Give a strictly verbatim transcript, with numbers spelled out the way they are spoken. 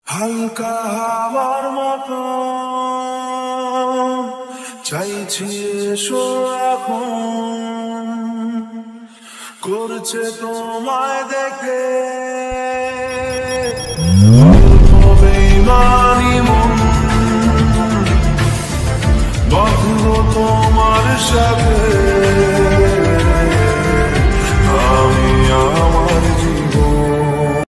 হালকা হাওয়ার মতো চাইছি এসো এখন, করছে তোমায় দেখে বেইমানি মন, বাঁধবো তোমার সাথে।